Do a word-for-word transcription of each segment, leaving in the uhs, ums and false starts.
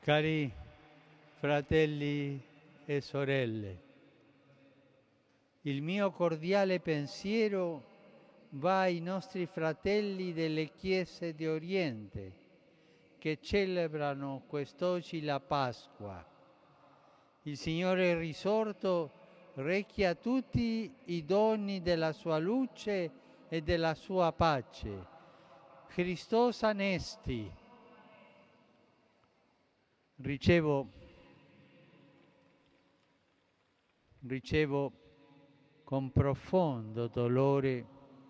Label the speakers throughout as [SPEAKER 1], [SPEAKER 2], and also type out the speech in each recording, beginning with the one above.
[SPEAKER 1] Cari fratelli e sorelle, il mio cordiale pensiero va ai nostri fratelli delle chiese di Oriente che celebrano quest'oggi la Pasqua. Il Signore è risorto rechi a tutti i doni della sua luce e della sua pace. Christos anesti. Ricevo, ricevo con profondo dolore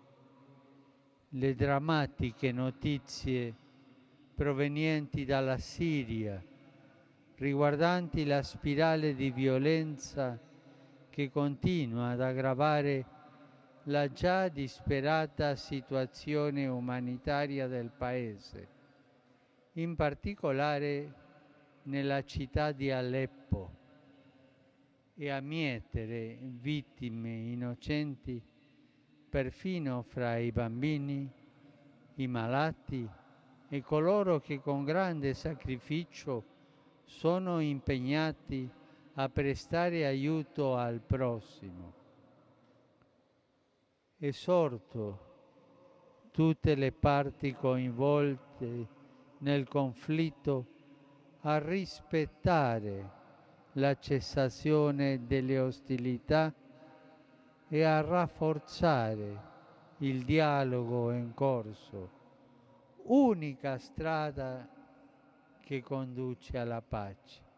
[SPEAKER 1] le drammatiche notizie provenienti dalla Siria riguardanti la spirale di violenza che continua ad aggravare la già disperata situazione umanitaria del Paese, in particolare nella città di Aleppo, e a mietere vittime innocenti perfino fra i bambini, i malati e coloro che con grande sacrificio sono impegnati a prestare aiuto al prossimo. Esorto tutte le parti coinvolte nel conflitto a rispettare la cessazione delle ostilità e a rafforzare il dialogo in corso, unica strada che conduce alla pace.